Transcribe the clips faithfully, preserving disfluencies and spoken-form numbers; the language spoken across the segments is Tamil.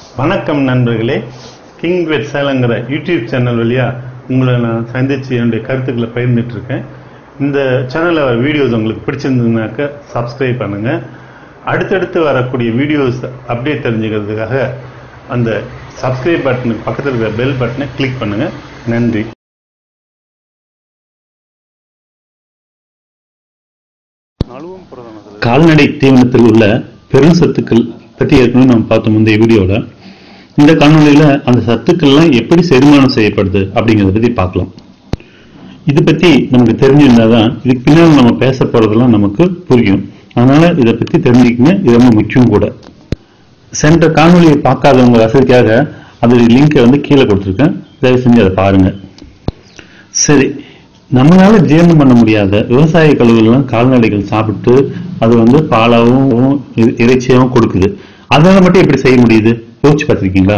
வணக்கம் நண்பர்களே, கிங் வெட் சேலங்கிற யூடியூப் சேனல் வழியா உங்களை நான் சந்திச்சு என்னுடைய கருத்துக்களை பகிர்ந்துட்டு இருக்கேன். இந்த சேனல்ல வர வீடியோஸ் உங்களுக்கு பிடிச்சிருந்ததுனாக்க சப்ஸ்கிரைப் பண்ணுங்க. அடுத்தடுத்து வரக்கூடிய வீடியோஸ் அப்டேட் தெரிஞ்சுக்கிறதுக்காக அந்த சப்ஸ்கிரைப் பட்டனுக்கு பக்கத்தில் இருக்கிற பெல் பட்டனை கிளிக் பண்ணுங்க. நன்றி. கால்நடை தீவனத்தில் உள்ள பெரும் சத்துக்கள் பற்றி ஏற்கனவே நம்ம பார்த்தோம் இந்த வீடியோல. இந்த காணொலியில அந்த சத்துக்கள்லாம் எப்படி செரிமானம் செய்யப்படுது அப்படிங்கிறத பத்தி பார்க்கலாம். இது பத்தி நமக்கு தெரிஞ்சிருந்தாதான் இதுக்கு பின்னாடி நம்ம பேச போறதெல்லாம் நமக்கு புரியும். அதனால இதை பத்தி தெரிஞ்சுக்கங்க, இது ரொம்ப முக்கியம் கூட. சென்ற காணொலியை பார்க்காதவங்க வசதிக்காக அதோட லிங்கை வந்து கீழே கொடுத்துருக்கேன், தயவு செஞ்சு அதை பாருங்க. சரி, நம்மளால ஜீரணம் பண்ண முடியாத விவசாய கழிவுகள்லாம் கால்நடைகள் சாப்பிட்டு அது வந்து பாலாவும் இறைச்சியாவும் கொடுக்குது. அதனால மட்டும் எப்படி செய்ய முடியுது யோசிச்சு பார்த்திருக்கீங்களா?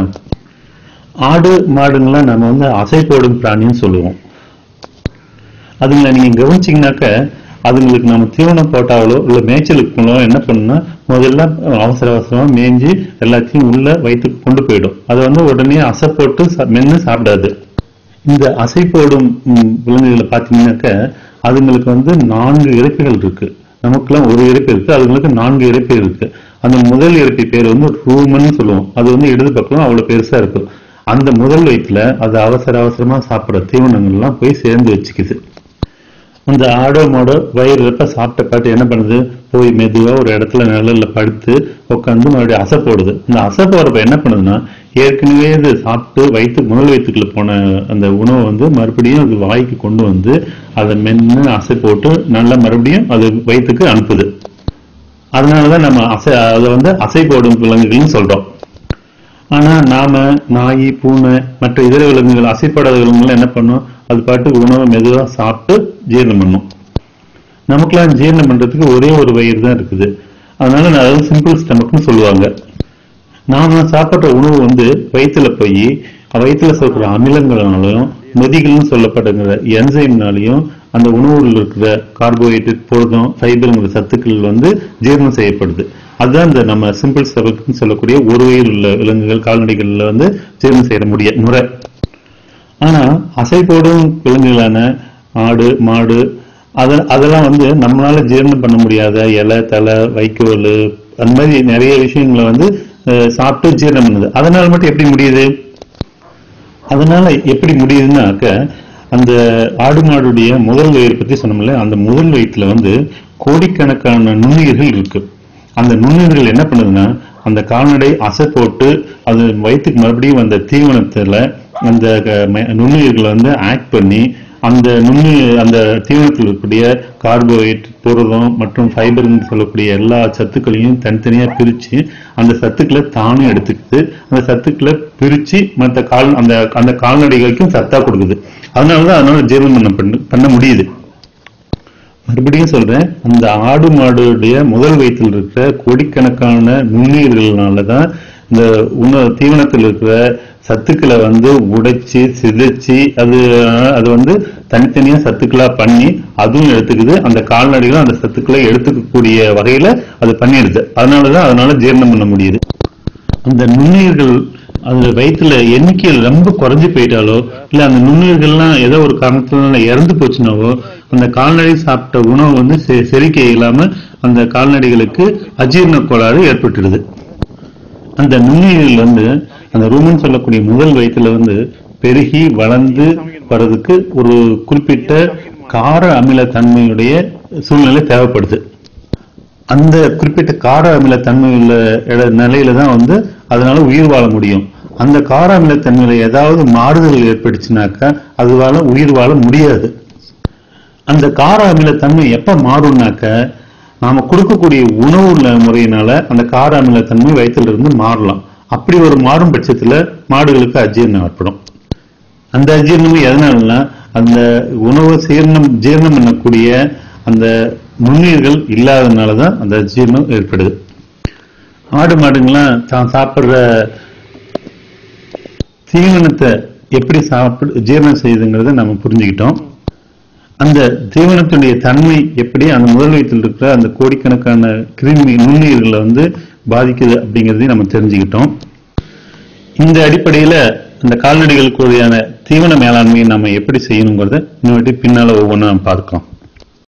ஆடு மாடுங்களாம் நம்ம வந்து அசை போடும் பிராணின்னு சொல்லுவோம். அதுங்களை நீங்க கவனிச்சீங்கன்னாக்க அதுங்களுக்கு நம்ம தீவனம் போட்டாலோ இல்ல மேய்ச்சலுக்கு போனோ என்ன பண்ணுன்னா முதல்ல அவசர அவசரமா மேய்ஞ்சி எல்லாத்தையும் உள்ள வயிற்றுக்கு கொண்டு போயிடும். அதை வந்து உடனே அசை போட்டு மென்னு சாப்பிடாது. இந்த அசை போடும் விலங்குகளை பார்த்தீங்கன்னாக்க அதுங்களுக்கு வந்து நான்கு இறப்பைகள் இருக்கு. நமக்குலாம் ஒரு இறப்பை இருக்கு, அதுங்களுக்கு நான்கு இறப்பை இருக்கு. அந்த முதல் இறப்பை பேர் வந்து ரூமன் சொல்லுவோம். அது வந்து இடது பக்கம் அவ்வளவு பெருசா இருக்கும். அந்த முதல் வயிற்றுல அது அவசர அவசரமா சாப்பிட்ற தீவனங்கள்லாம் போய் சேர்ந்து வச்சுக்குது. அந்த ஆடோ மாடோ வயிறு வெப்ப சாப்பிட்ட காட்டு என்ன பண்ணுது, போய் மெதுவா ஒரு இடத்துல நிழல்ல படுத்து உட்காந்து மறுபடியும் அசை போடுது. அந்த அசை போடுறப்ப என்ன பண்ணுதுன்னா ஏற்கனவே இது சாப்பிட்டு வயிற்று முதல் வயிற்றுக்குள்ள போன அந்த உணவை வந்து மறுபடியும் அது வாய்க்கு கொண்டு வந்து அதை மென்னு அசை போட்டு நல்லா மறுபடியும் அது வயிற்றுக்கு அனுப்புது. அதனாலதான் நம்ம அசை அதை வந்து அசை போடும் விலங்குகள்னு சொல்றோம். ஆனா நாம நாய், பூனை மற்ற இதர விலங்குகள், அசைப்படாத விலங்குகள் என்ன பண்ணும், அது பாட்டு உணவை மெதுவா சாப்பிட்டு ஜீரணம் பண்ணும். நமக்குலாம் ஜீரணம் பண்றதுக்கு ஒரே ஒரு வயிறு தான் இருக்குது. அதனால அதாவது சிம்பிள் ஸ்டமக்னு சொல்லுவாங்க. நாம சாப்பிட்ற உணவு வந்து வயிற்றுல போய் வயிற்றுல சொல்ற அமிலங்களாலும் நொதிகள்னு சொல்லப்படுகிற என்சைம்னாலையும் அந்த உணவுல இருக்கிற கார்போஹைட்ரேட், புரதம், ஃபைபருங்கிற சத்துக்கள் வந்து ஜீரணம் செய்யப்படுது. அதுதான் இந்த நம்ம சிம்பிள் ஸ்டமக்னு சொல்லக்கூடிய ஒரு வயிறு உள்ள விலங்குகள் கால்நடைகள்ல வந்து ஜீரணம் செய்ய முடிய முறை. ஆனா அசை போடும் விலங்குகளான ஆடு, மாடு அத அதெல்லாம் வந்து நம்மளால ஜீரணம் பண்ண முடியாத இலை, தலை, வைக்கோல் அந்த மாதிரி நிறைய விஷயங்களை வந்து சாப்பிட்டு ஜீரணம் பண்ணுது. அதனால மட்டும் எப்படி முடியுது? அதனால எப்படி முடியுதுன்னாக்க அந்த ஆடு மாடுடைய முதல் வயிறு பத்தி சொன்னோம்ல, அந்த முதல் வயிற்றுல வந்து கோடிக்கணக்கான நுண்ணுயிர்கள் இருக்கு. அந்த நுண்ணுயிர்கள் என்ன பண்ணுதுன்னா அந்த கால்நடை அசை போட்டு அது வயிற்றுக்கு மறுபடியும் அந்த தீவனத்துல அந்த நுண்ணுயிர்களை வந்து ஆக்ட் பண்ணி அந்த நுண்ணு அந்த தீவனத்தில் இருக்கக்கூடிய கார்போஹைட்ரேட், புரதம் மற்றும் ஃபைபர்னு சொல்லக்கூடிய எல்லா சத்துக்களையும் தனித்தனியா பிரிச்சு அந்த சத்துக்களை தானும் எடுத்துக்கிட்டு அந்த சத்துக்களை பிரிச்சு மற்ற கால் அந்த அந்த கால்நடைகளுக்கும் சத்தா கொடுக்குது. அதனாலதான் அதனால ஜீரணம் பண்ண பண்ண முடியுது. மறுபடியும் சொல்றேன், அந்த ஆடு மாடுடைய முதல் வயிற்றில் இருக்கிற கோடிக்கணக்கான நுண்ணுயிர்களாலதான் இந்த உணவு தீவனத்தில் இருக்கிற சத்துக்களை வந்து உடைச்சு சிதைச்சு அது அது வந்து தனித்தனியா சத்துக்களா பண்ணி அதுவும் எடுத்துக்குது. அந்த கால்நடைகளும் அந்த சத்துக்களை எடுத்துக்கக்கூடிய வகையில அது பண்ணிடுது. அதனாலதான் அதனால ஜீரணம் பண்ண முடியுது. அந்த நுண்ணுயிர்கள் அந்த வயிற்றுல எண்ணிக்கையில் ரொம்ப குறைஞ்சு போயிட்டாலோ இல்ல அந்த நுண்ணுயிர்கள்லாம் ஏதோ ஒரு காரணத்தினால இறந்து போச்சுனாவோ அந்த கால்நடை சாப்பிட்ட உணவு வந்து செரிக்க இல்லாம அந்த கால்நடைகளுக்கு அஜீரண கோளாறு ஏற்பட்டுடுது. அந்த நுண்ணுயிர்கள் வந்து அந்த ரூமன் சொல்லக்கூடிய முதல் வயிற்றுல வந்து பெருகி வளர்ந்து வர்றதுக்கு ஒரு குறிப்பிட்ட கார அமில தன்மையுடைய சூழ்நிலை தேவைப்படுது. அந்த குறிப்பிட்ட கார அமில தன்மை உள்ள நிலையில தான் வந்து அதனால உயிர் வாழ முடியும். அந்த கார அமில தன்மையில ஏதாவது மாறுதல் ஏற்படுச்சுனாக்கா அதுவால உயிர் வாழ முடியாது. அந்த கார அமில தன்மை எப்ப மாறும்னாக்க நாம கொடுக்கக்கூடிய உணவு முறையினால அந்த கார அமில தன்மை வயிற்றுல இருந்து மாறலாம். அப்படி ஒரு மாறும் பட்சத்துல மாடுகளுக்கு அஜீரணம் ஏற்படும். அந்த அஜீரணம் எதனாலன்னா அந்த உணவு ஜீரணம் ஜீரணம் பண்ணக்கூடிய அந்த நுண்ணுயிர்கள் இல்லாததுனாலதான் அந்த அஜீரணம் ஏற்படுது. ஆடு மாடுங்கெல்லாம் தான் சாப்பிடுற தீவனத்தை எப்படி சாப்பிடு ஜீரணம் செய்யுதுங்கிறத நம்ம புரிஞ்சுக்கிட்டோம். அந்த தீவனத்துடைய தன்மை எப்படி அந்த முதல் வயிற்றில் இருக்கிற அந்த கோடிக்கணக்கான கிருமி நுண்ணுயிர்களை வந்து பாதிக்குது அப்படிங்கிறதையும் நம்ம தெரிஞ்சுக்கிட்டோம். இந்த அடிப்படையில இந்த கால்நடைகளுக்குரியான தீவன மேலாண்மையை நம்ம எப்படி செய்யணுங்கிறத இன்னொரு பின்னால ஒவ்வொன்றும் நம்ம பார்க்கலாம்.